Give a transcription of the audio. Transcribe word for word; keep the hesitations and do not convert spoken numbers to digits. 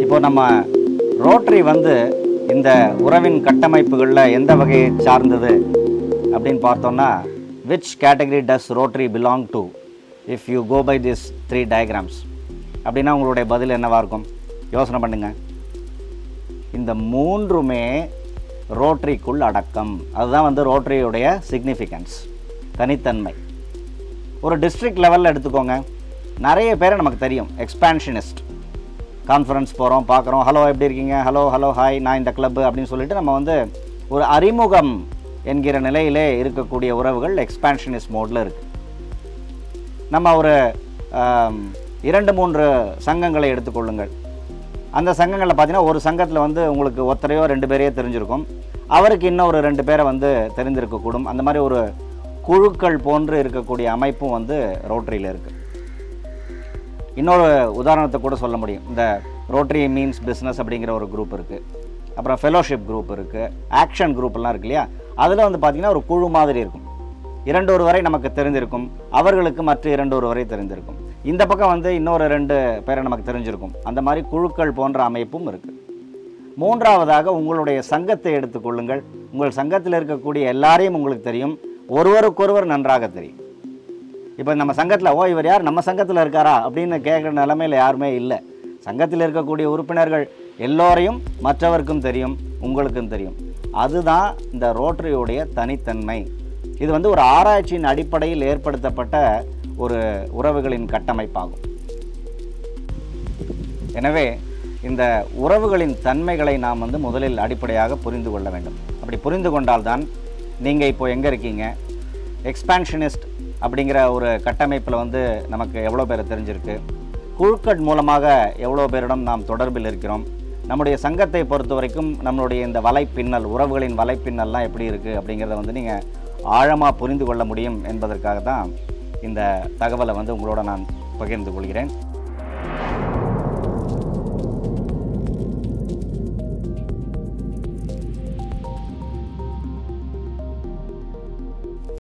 இப்போ நம்ம ரோட்டரி வந்து இந்த உறவின் கட்டமைப்புகளில் எந்த வகையை சார்ந்தது அப்படின்னு பார்த்தோம்னா, which category does Rotary belong to if you go by these three diagrams அப்படின்னா உங்களுடைய பதில் என்னவாக இருக்கும்? யோசனை பண்ணுங்க. இந்த மூன்றுமே ரோட்டரிக்குள் அடக்கம். அதுதான் வந்து ரோட்டரியுடைய சிக்னிஃபிகன்ஸ், தனித்தன்மை. ஒரு டிஸ்ட்ரிக்ட் லெவலில் எடுத்துக்கோங்க, நிறைய பேரை நமக்கு தெரியும். எக்ஸ்பான்ஷனிஸ்ட், கான்ஃபரன்ஸ் போகிறோம், பார்க்குறோம், ஹலோ எப்படி இருக்கீங்க, ஹலோ ஹலோ ஹாய் நான் இந்த கிளப்பு அப்படின்னு சொல்லிட்டு நம்ம வந்து ஒரு அறிமுகம் என்கிற நிலையிலே இருக்கக்கூடிய உறவுகள் எக்ஸ்பான்ஷனிஸ்ட் மோடில் இருக்குது. நம்ம ஒரு இரண்டு மூன்று சங்கங்களை எடுத்துக்கொள்ளுங்கள். அந்த சங்கங்களில் பார்த்தீங்கன்னா ஒரு சங்கத்தில் வந்து உங்களுக்கு ஒருத்தரையோ ரெண்டு பேரையோ தெரிஞ்சிருக்கும், அவருக்கு இன்னும் ஒரு ரெண்டு பேரை வந்து தெரிந்திருக்கக்கூடும். அந்த மாதிரி ஒரு குழுக்கள் போன்று இருக்கக்கூடிய அமைப்பும் வந்து ரோட்டரியில் இருக்குது. இன்னொரு உதாரணத்தை கூட சொல்ல முடியும். இந்த ரோட்டரி மீன்ஸ் பிஸ்னஸ் அப்படிங்கிற ஒரு குரூப் இருக்குது, அப்புறம் ஃபெலோஷிப் குரூப் இருக்குது, ஆக்ஷன் குரூப்லாம் இருக்கு இல்லையா. அதில் வந்து பார்த்திங்கன்னா ஒரு குழு மாதிரி இருக்கும். இரண்டு ஒரு வரை நமக்கு தெரிந்திருக்கும், அவர்களுக்கு மற்ற இரண்டு ஒரு வரை தெரிந்திருக்கும். இந்த பக்கம் வந்து இன்னொரு ரெண்டு பேரை நமக்கு தெரிஞ்சிருக்கும். அந்த மாதிரி குழுக்கள் போன்ற அமைப்பும் இருக்குது. மூன்றாவதாக உங்களுடைய சங்கத்தை எடுத்துக்கொள்ளுங்கள். உங்கள் சங்கத்தில் இருக்கக்கூடிய எல்லாரையும் உங்களுக்கு தெரியும், ஒருவருக்கொருவர் நன்றாக தெரியும். இப்போ நம்ம சங்கத்தில் ஓ இவர் யார் நம்ம சங்கத்தில் இருக்காரா அப்படின்னு கேட்குற நிலைமையில் யாருமே இல்லை. சங்கத்தில் இருக்கக்கூடிய உறுப்பினர்கள் எல்லோரையும் மற்றவருக்கும் தெரியும், உங்களுக்கும் தெரியும். அதுதான் இந்த ரோட்டரியுடைய தனித்தன்மை. இது வந்து ஒரு ஆராய்ச்சியின் அடிப்படையில் ஏற்படுத்தப்பட்ட ஒரு உறவுகளின் கட்டமைப்பாகும். எனவே இந்த உறவுகளின் தன்மைகளை நாம் வந்து முதலில் அடிப்படையாக புரிந்து கொள்ள வேண்டும். அப்படி புரிந்து கொண்டால்தான் நீங்கள் இப்போ எங்கே இருக்கீங்க, எக்ஸ்பான்ஷனிஸ்ட் அப்படிங்கிற ஒரு கட்டமைப்பில் வந்து நமக்கு எவ்வளோ பேர் தெரிஞ்சிருக்கு, குழுக்கள் மூலமாக எவ்வளோ பேரிடம் நாம் தொடர்பில் இருக்கிறோம், நம்முடைய சங்கத்தை பொறுத்த வரைக்கும் நம்மளுடைய இந்த வலைப்பின்னல், உறவுகளின் வலைப்பின்னல்லாம் எப்படி இருக்குது அப்படிங்கிறத வந்து நீங்கள் ஆழமாக புரிந்து கொள்ள முடியும் என்பதற்காக தான் இந்த தகவலை வந்து உங்களோட நான் பகிர்ந்து கொள்கிறேன்.